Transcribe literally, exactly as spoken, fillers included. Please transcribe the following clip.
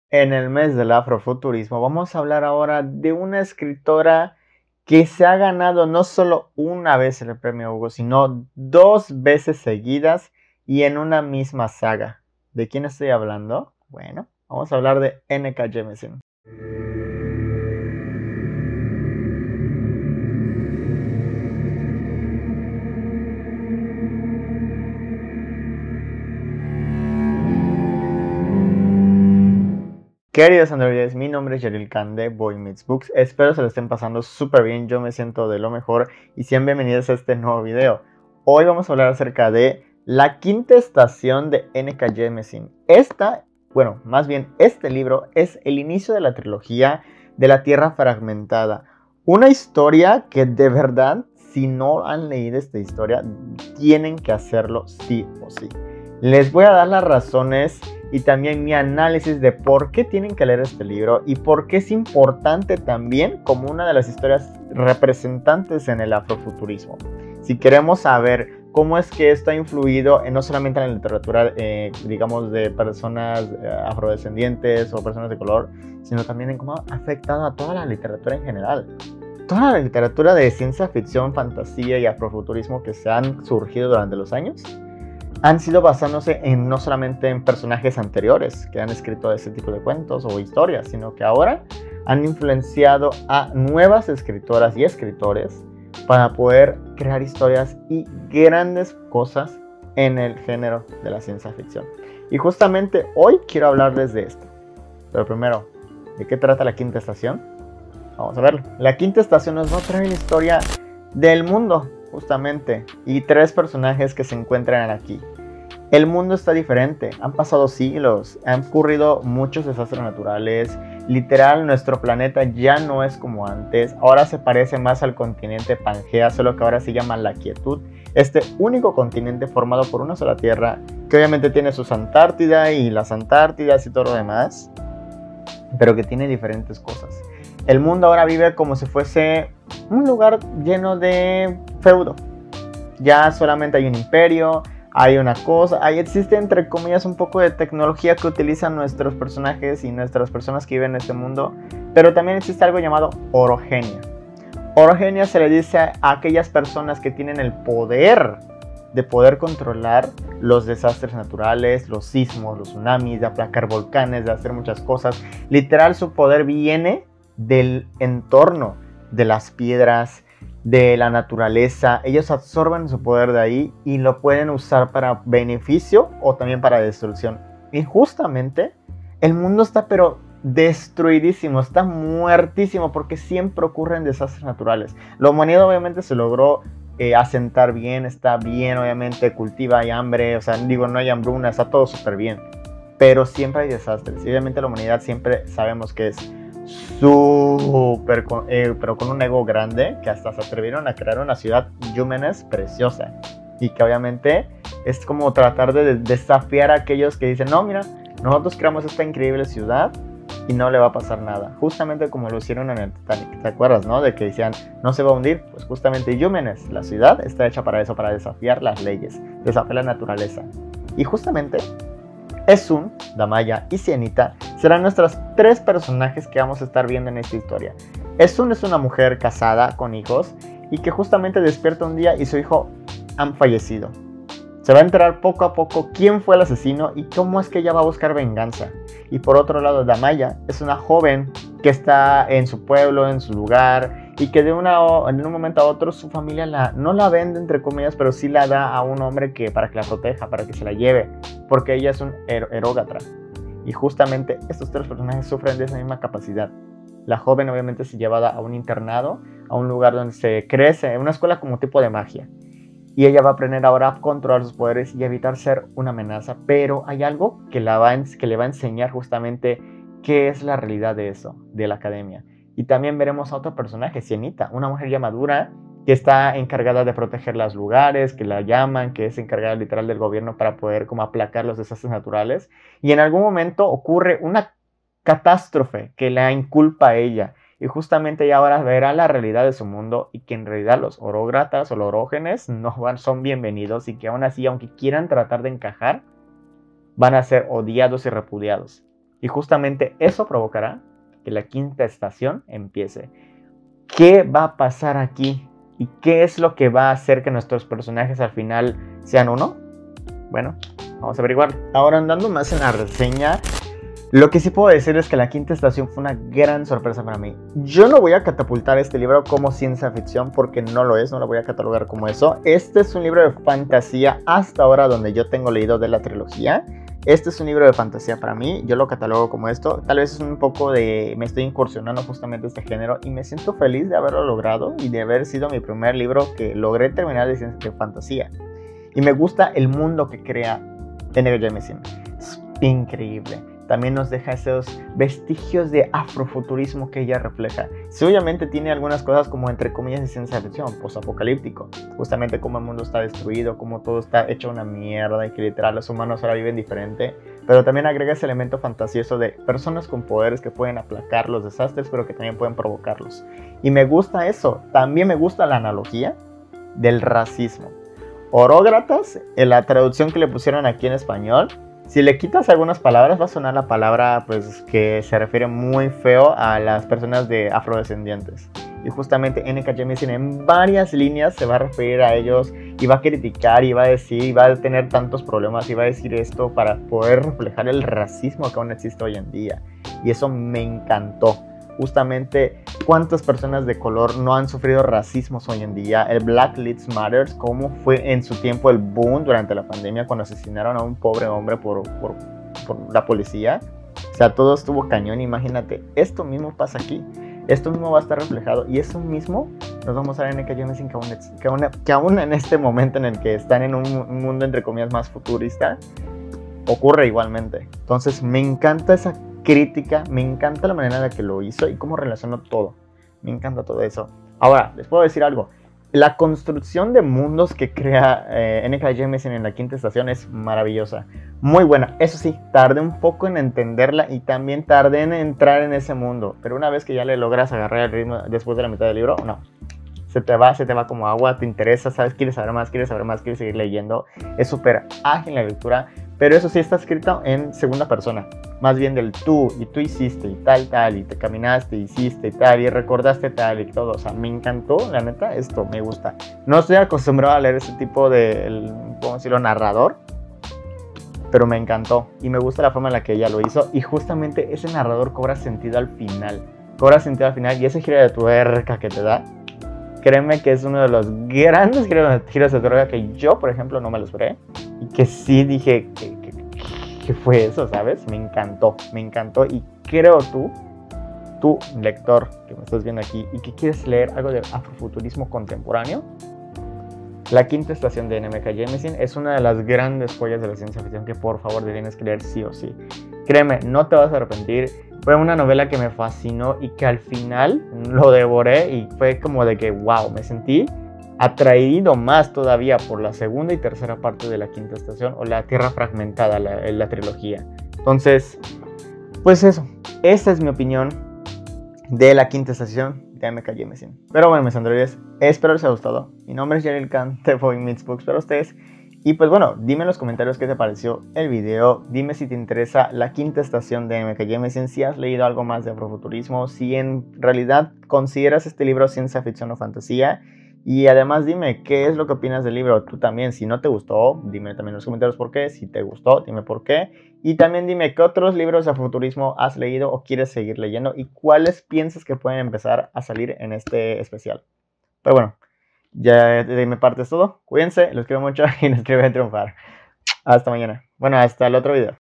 En el mes del afrofuturismo vamos a hablar ahora de una escritora que se ha ganado no solo una vez el premio Hugo, sino dos veces seguidas y en una misma saga. ¿De quién estoy hablando? Bueno, vamos a hablar de N K Jemisin. Queridos androides, mi nombre es Yaril Khan de Boy Meets Books. Espero se lo estén pasando súper bien, yo me siento de lo mejor y sean bienvenidos a este nuevo video. Hoy vamos a hablar acerca de la quinta estación de N K Jemisin. Esta, bueno, más bien este libro es el inicio de la trilogía de la Tierra Fragmentada. Una historia que de verdad, si no han leído esta historia, tienen que hacerlo sí o sí. Les voy a dar las razones y también mi análisis de por qué tienen que leer este libro y por qué es importante también como una de las historias representantes en el afrofuturismo. Si queremos saber cómo es que esto ha influido en, no solamente en la literatura, eh, digamos, de personas eh, afrodescendientes o personas de color, sino también en cómo ha afectado a toda la literatura en general. Toda la literatura de ciencia ficción, fantasía y afrofuturismo que se han surgido durante los años han sido basándose en no solamente en personajes anteriores que han escrito ese tipo de cuentos o historias, sino que ahora han influenciado a nuevas escritoras y escritores para poder crear historias y grandes cosas en el género de la ciencia ficción. Y justamente hoy quiero hablarles de esto. Pero primero, ¿de qué trata la quinta estación? Vamos a verlo. La quinta estación nos va a traer la historia del mundo, justamente, y tres personajes que se encuentran aquí. El mundo está diferente, han pasado siglos, han ocurrido muchos desastres naturales, literal nuestro planeta ya no es como antes, ahora se parece más al continente Pangea, solo que ahora se llama la Quietud, este único continente formado por una sola tierra, que obviamente tiene sus Antártida y las Antártidas y todo lo demás, pero que tiene diferentes cosas. El mundo ahora vive como si fuese un lugar lleno de feudo. Ya solamente hay un imperio, hay una cosa, ahí existe entre comillas un poco de tecnología que utilizan nuestros personajes y nuestras personas que viven en este mundo, pero también existe algo llamado orogenia. Orogenia se le dice a aquellas personas que tienen el poder de poder controlar los desastres naturales, los sismos, los tsunamis, de aplacar volcanes, de hacer muchas cosas. Literal, su poder viene del entorno, de las piedras, de la naturaleza. Ellos absorben su poder de ahí y lo pueden usar para beneficio o también para destrucción. Y justamente el mundo está pero destruidísimo, está muertísimo porque siempre ocurren desastres naturales. La humanidad obviamente se logró eh, asentar bien, está bien, obviamente cultiva, hay hambre, o sea, digo, no hay hambruna, está todo súper bien, pero siempre hay desastres y obviamente la humanidad siempre sabemos que es súper, eh, pero con un ego grande, que hasta se atrevieron a crear una ciudad Yúmenes preciosa y que obviamente es como tratar de desafiar a aquellos que dicen, no, mira, nosotros creamos esta increíble ciudad y no le va a pasar nada, justamente como lo hicieron en el Titanic, ¿te acuerdas, no? De que decían, no se va a hundir, pues justamente Yúmenes, la ciudad, está hecha para eso, para desafiar las leyes, desafiar la naturaleza. Y justamente Esun, Damaya y Sienita serán nuestros tres personajes que vamos a estar viendo en esta historia. Esun es una mujer casada con hijos y que justamente despierta un día y su hijo han fallecido. Se va a enterar poco a poco quién fue el asesino y cómo es que ella va a buscar venganza. Y por otro lado, Damaya es una joven que está en su pueblo, en su lugar, y que de una, en un momento a otro su familia la, no la vende entre comillas, pero sí la da a un hombre que, para que la proteja, para que se la lleve, porque ella es un erógatra. Y justamente estos tres personajes sufren de esa misma capacidad. La joven obviamente es llevada a un internado, a un lugar donde se crece, una escuela como tipo de magia. Y ella va a aprender ahora a controlar sus poderes y evitar ser una amenaza. Pero hay algo que, la va, que le va a enseñar justamente qué es la realidad de eso, de la academia. Y también veremos a otro personaje, Sienita, una mujer ya madura que está encargada de proteger los lugares, que la llaman, que es encargada literal del gobierno para poder como aplacar los desastres naturales. Y en algún momento ocurre una catástrofe que la inculpa a ella. Y justamente ella ahora verá la realidad de su mundo y que en realidad los orógratas o los orógenes no van, son bienvenidos y que aún así, aunque quieran tratar de encajar, van a ser odiados y repudiados. Y justamente eso provocará que la quinta estación empiece. ¿Qué va a pasar aquí? ¿Y qué es lo que va a hacer que nuestros personajes al final sean uno? Bueno, vamos a averiguar. Ahora, andando más en la reseña, lo que sí puedo decir es que la quinta estación fue una gran sorpresa para mí. Yo no voy a catapultar este libro como ciencia ficción porque no lo es, no lo voy a catalogar como eso. Este es un libro de fantasía hasta ahora donde yo tengo leído de la trilogía. Este es un libro de fantasía para mí, yo lo catalogo como esto. Tal vez es un poco de... me estoy incursionando justamente este género y me siento feliz de haberlo logrado y de haber sido mi primer libro que logré terminar de ciencia de fantasía. Y me gusta el mundo que crea N K Jemisin. Es increíble. También nos deja esos vestigios de afrofuturismo que ella refleja. Sí, obviamente tiene algunas cosas como entre comillas de ciencia ficción, posapocalíptico. Justamente cómo el mundo está destruido, cómo todo está hecho una mierda y que literal los humanos ahora viven diferente. Pero también agrega ese elemento fantasioso de personas con poderes que pueden aplacar los desastres, pero que también pueden provocarlos. Y me gusta eso. También me gusta la analogía del racismo. Orógratas, en la traducción que le pusieron aquí en español, si le quitas algunas palabras va a sonar la palabra pues que se refiere muy feo a las personas de afrodescendientes. Y justamente N K Jemisin en varias líneas se va a referir a ellos y va a criticar y va a decir y va a tener tantos problemas y va a decir esto para poder reflejar el racismo que aún existe hoy en día. Y eso me encantó. Justamente cuántas personas de color no han sufrido racismos hoy en día. El Black Lives Matter, cómo fue en su tiempo el boom durante la pandemia cuando asesinaron a un pobre hombre por, por, por la policía. O sea, todo estuvo cañón. Imagínate, esto mismo pasa aquí. Esto mismo va a estar reflejado y eso mismo nos vamos a ver en N K Jemisin que aún, que, aún, que aún en este momento en el que están en un mundo entre comillas más futurista ocurre igualmente. Entonces me encanta esa crítica, me encanta la manera en la que lo hizo y cómo relacionó todo. Me encanta todo eso. Ahora, les puedo decir algo. La construcción de mundos que crea eh, N K Jemisin en la quinta estación es maravillosa. Muy buena. Eso sí, tardé un poco en entenderla y también tardé en entrar en ese mundo. Pero una vez que ya le logras agarrar el ritmo después de la mitad del libro, no. Se te va, se te va como agua, te interesa, sabes, quieres saber más, quieres saber más, quieres seguir leyendo. Es súper ágil la lectura. Pero eso sí está escrito en segunda persona. Más bien del tú, y tú hiciste, y tal, tal, y te caminaste, hiciste, y tal, y recordaste tal, y todo. O sea, me encantó, la neta, esto me gusta. No estoy acostumbrado a leer ese tipo de, el, ¿cómo decirlo?, narrador. Pero me encantó, y me gusta la forma en la que ella lo hizo. Y justamente ese narrador cobra sentido al final. Cobra sentido al final, y ese giro de tuerca que te da, créeme que es uno de los grandes giros de tuerca que yo, por ejemplo, no me lo esperé. Y que sí dije, ¿qué, qué, qué fue eso, sabes? Me encantó, me encantó. Y creo tú, tú, lector, que me estás viendo aquí, y que quieres leer algo de afrofuturismo contemporáneo, la quinta estación de N K Jemisin es una de las grandes joyas de la ciencia ficción que por favor tienes que leer sí o sí. Créeme, no te vas a arrepentir. Fue una novela que me fascinó y que al final lo devoré y fue como de que, wow, me sentí atraído más todavía por la segunda y tercera parte de la quinta estación o la Tierra Fragmentada, la, la trilogía. Entonces, pues eso, esa es mi opinión de la quinta estación de N K Jemisin. Pero bueno, mis androides, espero les haya gustado. Mi nombre es Jaril Khan de Boy Meets Books para ustedes. Y pues bueno, dime en los comentarios qué te pareció el video, dime si te interesa la quinta estación de N K Jemisin, si has leído algo más de afrofuturismo, si en realidad consideras este libro ciencia ficción o fantasía, y además dime qué es lo que opinas del libro, tú también, si no te gustó, dime también en los comentarios por qué, si te gustó, dime por qué, y también dime qué otros libros de afrofuturismo has leído o quieres seguir leyendo, y cuáles piensas que pueden empezar a salir en este especial. Pero bueno, ya de mi parte es todo. Cuídense, los quiero mucho y nos quiero ver triunfar. Hasta mañana. Bueno, hasta el otro video.